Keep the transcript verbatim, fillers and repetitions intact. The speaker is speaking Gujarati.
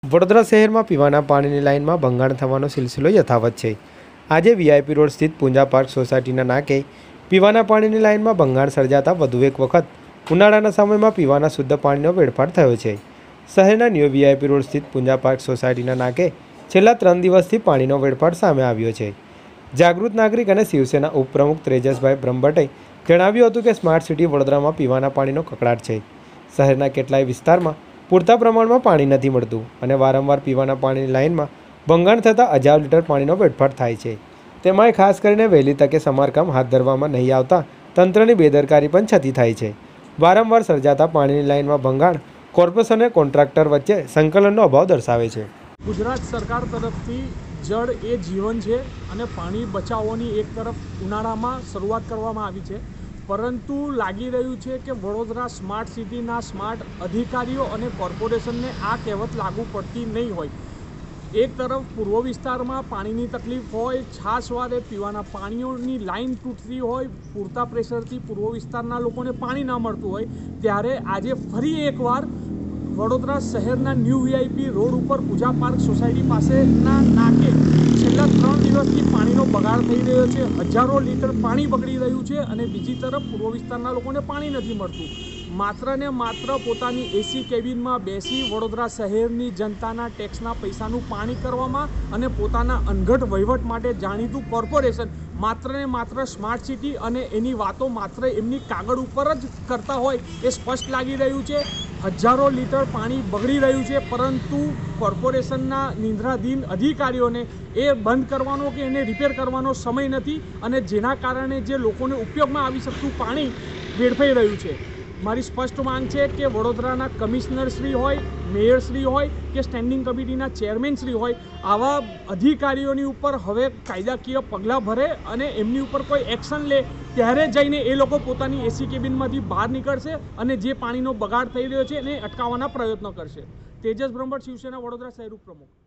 વડોદરા શહેરમાં પીવાના પાણીની લાઇનમાં ભંગાણ થવાનો સિલસિલો યથાવત છે। આજે વીઆઈપી રોડ સ્થિત પૂંજા પાર્ક સોસાયટીના નાકે પીવાના પાણીની લાઇનમાં ભંગાણ સર્જાતા વધુ એક વખત ઉનાળાના સમયમાં પીવાના શુદ્ધ પાણીનો વેડફાટ થયો છે। શહેરના ન્યૂ વીઆઈપી રોડ સ્થિત પૂંજા પાર્ક સોસાયટીના નાકે છેલ્લા ત્રણ દિવસથી પાણીનો વેડફાટ સામે આવ્યો છે। જાગૃત નાગરિક અને શિવસેના ઉપપ્રમુખ તેજસભાઈ બ્રહ્મભટ્ટે જણાવ્યું હતું કે સ્માર્ટ સિટી વડોદરામાં પીવાના પાણીનો કકળાટ છે। શહેરના કેટલાય વિસ્તારમાં પૂરતા પ્રમાણમાં પાણી નથી મળતું અને વારંવાર પીવાના પાણીની લાઇનમાં ભંગાણ થતાં હજાર લીટર પાણીનો વેડફાટ થાય છે। તેમાંય ખાસ કરીને વહેલી તકે સમારકામ હાથ ધરવામાં નહીં આવતા તંત્રની બેદરકારી પણ છતી થાય છે। વારંવાર સર્જાતા પાણીની લાઇનમાં ભંગાણ કોર્પોરેશન અને કોન્ટ્રાક્ટર વચ્ચે સંકલનનો અભાવ દર્શાવે છે। ગુજરાત સરકાર તરફથી જળ એ જીવન છે અને પાણી બચાવવાની એક તરફ ઉનાળામાં શરૂઆત કરવામાં આવી છે, પરંતુ લાગી રહ્યું છે કે વડોદરા સ્માર્ટ સિટીના સ્માર્ટ અધિકારીઓ અને કોર્પોરેશનને આ કહેવત લાગુ પડતી નહીં હોય। એક તરફ પૂર્વ વિસ્તારમાં પાણીની તકલીફ હોય, છાશવારે પીવાના પાણીઓની લાઇન તૂટતી હોય, પૂરતા પ્રેશરથી પૂર્વ વિસ્તારના લોકોને પાણી ના મળતું હોય, ત્યારે આજે ફરી એકવાર વડોદરા શહેરના ન્યૂ વીઆઈપી રોડ ઉપર પૂજા પાર્ક સોસાયટી પાસેના નાકે છેલ્લા ત્રણ દિવસથી પાણીનો બગાડ થઈ રહ્યો છે। હજારો લીટર પાણી બગડી રહ્યું છે અને બીજી તરફ પૂર્વ વિસ્તારના લોકોને પાણી નથી મળતું। માત્ર ને માત્ર પોતાની એસી કેબિનમાં બેસી વડોદરા શહેરની જનતાના ટેક્સના પૈસાનું પાણી કરવામાં અને પોતાના અનગઢ વહીવટ માટે જાણીતું કોર્પોરેશન માત્ર ને માત્ર સ્માર્ટ સિટી અને એની વાતો માત્ર એમની કાગળ ઉપર જ કરતા હોય એ સ્પષ્ટ લાગી રહ્યું છે। હજારો લીટર પાણી બગડી રહ્યું છે, પરંતુ કોર્પોરેશનના નિંદ્રાધીન અધિકારીઓને એ બંધ કરવાનો કે એને રિપેર કરવાનો સમય નથી અને જેના કારણે જે લોકોને ઉપયોગમાં આવી શકતું પાણી વેડફાઈ રહ્યું છે। મારી સ્પષ્ટ માંગ છે કે વડોદરાના કમિશનરશ્રી હોય, મેયરશ્રી હોય કે સ્ટેન્ડિંગ કમિટીના ચેરમેનશ્રી હોય, આવા અધિકારીઓની ઉપર હવે કાયદાકીય પગલાં ભરે અને એમની ઉપર કોઈ એક્શન લે, ત્યારે જઈને એ લોકો પોતાની એસી કેબિનમાંથી બહાર નીકળશે અને જે પાણીનો બગાડ થઈ રહ્યો છે એને અટકાવવાના પ્રયત્નો કરશે। તેજસ બ્રહ્મભટ્ટ, શિવસેના, વડોદરા શહેર ઉપપ્રમુખ।